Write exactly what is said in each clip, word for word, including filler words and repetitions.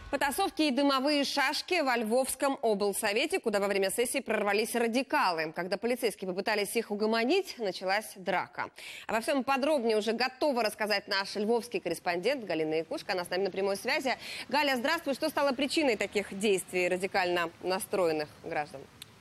Потасовки и дымовые шашки во Львовском облсовете, куда во время сессии прорвались радикалы. Когда полицейские попытались их угомонить, началась драка. Обо всем подробнее уже готова рассказать наш львовский корреспондент Галина Якушка. Она с нами на прямой связи. Галя, здравствуй. Что стало причиной таких действий радикально настроенных граждан?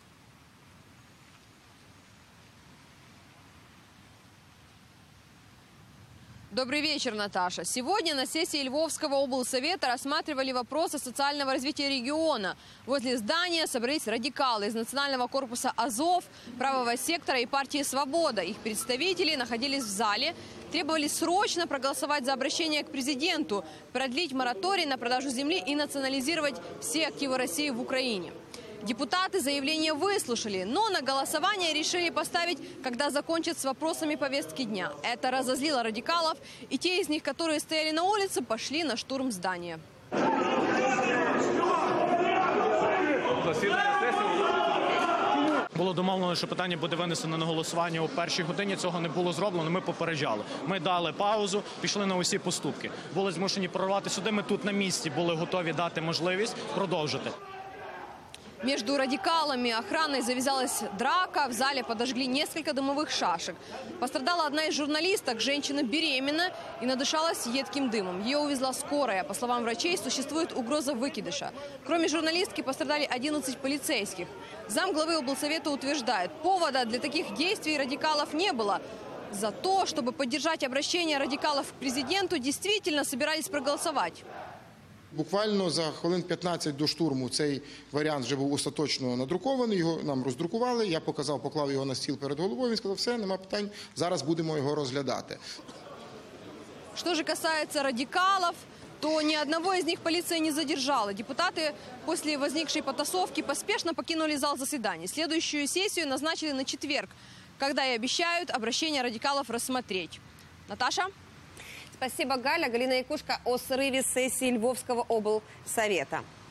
Добрый вечер, Наташа. Сегодня на сессии Львовского облсовета рассматривали вопросы социального развития региона. Возле здания собрались радикалы из Национального корпуса «Азов», правого сектора и партии «Свобода». Их представители находились в зале, требовали срочно проголосовать за обращение к президенту, продлить мораторий на продажу земли и национализировать все активы России в Украине. Депутаты заявление выслушали, но на голосование решили поставить, когда закончат с вопросами повестки дня. Это разозлило радикалов, и те из них, которые стояли на улице, пошли на штурм здания. Було домовлено, що питання буде винесено на голосування у першій годині. Цього не було зроблено, ми попереджали. Ми дали паузу, пішли на усі поступки. Були змушені прорвати сюди, ми тут на місці були готові дати можливість продовжити. Между радикалами и охраной завязалась драка. В зале подожгли несколько дымовых шашек. Пострадала одна из журналисток. Женщина беременна и надышалась едким дымом. Ее увезла скорая. По словам врачей, существует угроза выкидыша. Кроме журналистки пострадали одиннадцать полицейских. Замглавы облсовета утверждает, повода для таких действий радикалов не было. За то, чтобы поддержать обращение радикалов к президенту, действительно собирались проголосовать. Буквально за хвилин п'ятнадцять до штурму цей варіант вже був остаточно надрукований, його нам роздрукували, я показав, поклав його на стіл перед головою, він сказав, все, нема питань, зараз будемо його розглядати. Что же касается радикалов, то ни одного из них полиция не задержала. Депутаты после возникшей потасовки поспешно покинули зал заседаний. Следующую сессию назначили на четверг, когда и обещают обращение радикалов рассмотреть. Наташа? Спасибо, Галя. Галина Якушка о срыве сессии Львовского облсовета.